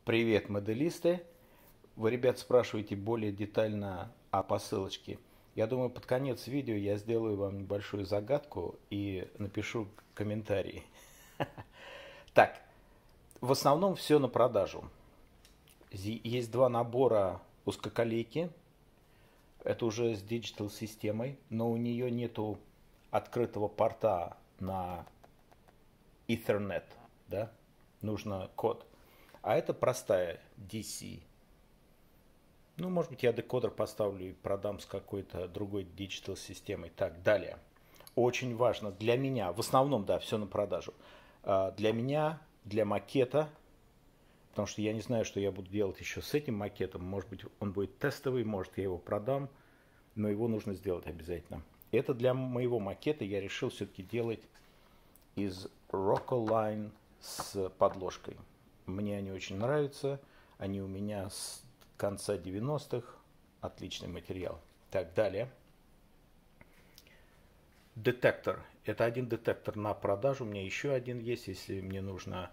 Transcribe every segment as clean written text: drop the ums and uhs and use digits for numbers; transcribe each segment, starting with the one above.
Привет, моделисты! Вы, ребят, спрашиваете более детально о посылочке. Я думаю, под конец видео я сделаю вам небольшую загадку и напишу комментарий. Так, в основном все на продажу. Есть два набора узкоколейки. Это уже с диджитал системой, но у нее нету открытого порта на Ethernet, да? Нужно код. А это простая DC. Ну, может быть, я декодер поставлю и продам с какой-то другой диджитал системой. Так, далее. Очень важно для меня, в основном, да, все на продажу. Для меня, для макета, потому что я не знаю, что я буду делать еще с этим макетом. Может быть, он будет тестовый, может, я его продам, но его нужно сделать обязательно. Это для моего макета я решил все-таки делать из Rockoline с подложкой. Мне они очень нравятся. Они у меня с конца 90-х. Отличный материал. Так, далее. Детектор. Это один детектор на продажу. У меня еще один есть. Если мне нужно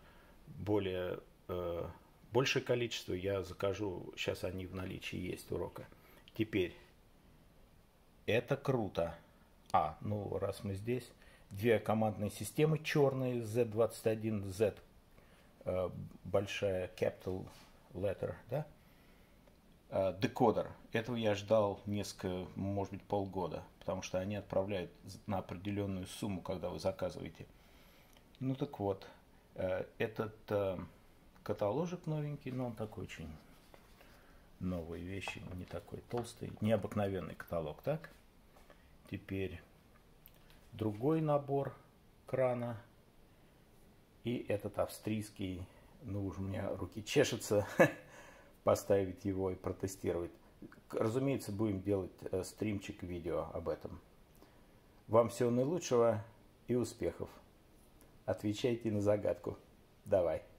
большее количество, я закажу. Сейчас они в наличии есть у Рока. Теперь. Это круто. Ну раз мы здесь. Две командные системы черные. Z21, Z большая capital letter, да? Декодер. Этого я ждал несколько, может быть, полгода, потому что они отправляют на определенную сумму, когда вы заказываете. Ну так вот, этот каталожик новенький, но он такой очень новые вещи, не такой толстый, необыкновенный каталог, так? Теперь другой набор крана. И этот австрийский, ну уж у меня руки чешутся, поставить его и протестировать. Разумеется, будем делать стримчик видео об этом. Вам всего наилучшего и успехов. Отвечайте на загадку. Давай.